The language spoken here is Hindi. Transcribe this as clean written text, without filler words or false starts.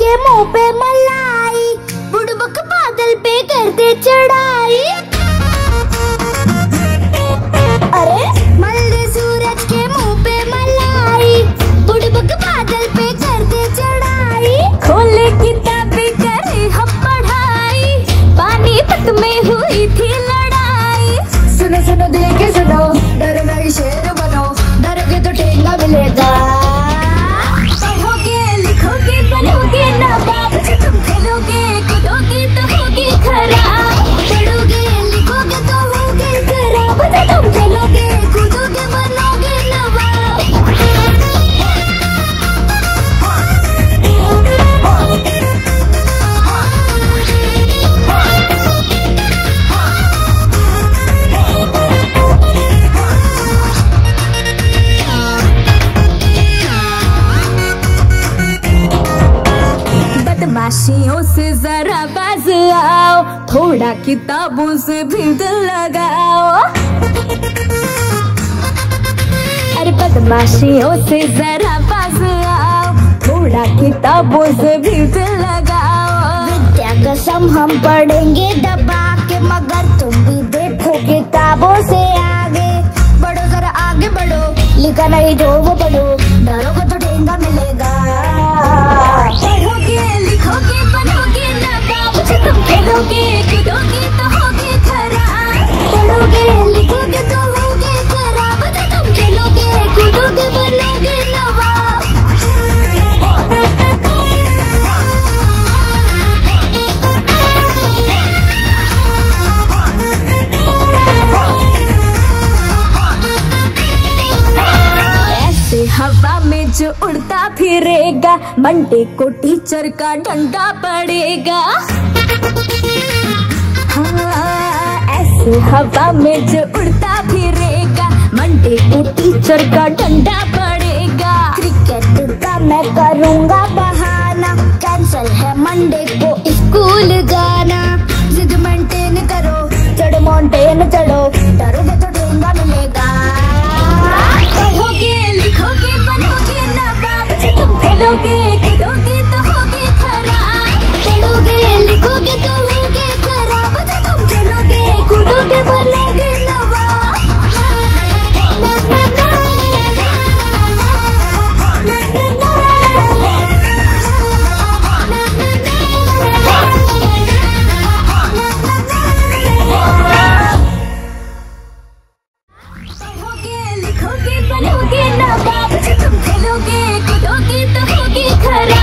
के मुंह पे मलाई, बुड़बक बादल पे कर दे चढ़ाई। अरे मल्ले सूरज के मुंह पे मलाई, बुड़बक बादल पे कर दे चढ़ाई। खोले किताबें करे हम पढ़ाई, पानीपत में हुई थी लड़ाई। सुनो सुनो दिल के सुनो, डरो नहीं शेर बनो, डरोगे तो ठेंगा मिलेगा। पढ़ोगे लिखोगे बनोगे नवाब, तुम खेलोगे कूदोगे तो होगे खराब। पढ़ोगे लिखोगे तो होगे खराब, तुम खेलोगे कूदोगे बनोगे नवाब। बदमाशियों से जरा बाज आओ, थोड़ा किताबों से भी दिल लगाओ। अरे बदमाशियों से जरा बाज आओ, थोड़ा किताबों से भी दिल लगाओ। विद्या कसम हम पढ़ेंगे दबा के, मगर तुम भी देखो किताबों से आगे। बढ़ो जरा आगे बढ़ो, लिखा नहीं जो वो पढ़ो, डरोगे तो ठेंगा मिलेगा। पढ़ोगे लिखोगे बनोगे नवाब, तुम खेलोगे कूदोगे तो होगे खराब। पढ़ोगे लिखोगे तो होगे खराब, तुम खेलोगे कूदोगे बनोगे नवाब। ऐसे हवा में जो उड़ता फिरेगा, मंडे को टीचर का डंडा पड़ेगा। हाँ, ऐसे हवा में जो उड़ता फिरेगा, मंडे को टीचर का डंडा पड़ेगा। क्रिकेट का मैं करूँगा बहाना, कैंसल है मंडे को स्कूल जाना। जिद मेंटेन करो, चढ़ो माउंटेन चढ़ो, डरोगे तो ठेंगा मिलेगा। पढ़ोगे लिखोगे बनोगे नवाब, तुम खेलोगे कूदोगे तो होगे खराब। पढ़ोगे लिखोगे तो होगे खराब, तुम खेलोगे कूदोगे बनोगे नवाब। पढ़ोगे लिखोगे बनोगे नवाब, तुम खेलोगे कूदोगे तो होगे खराब।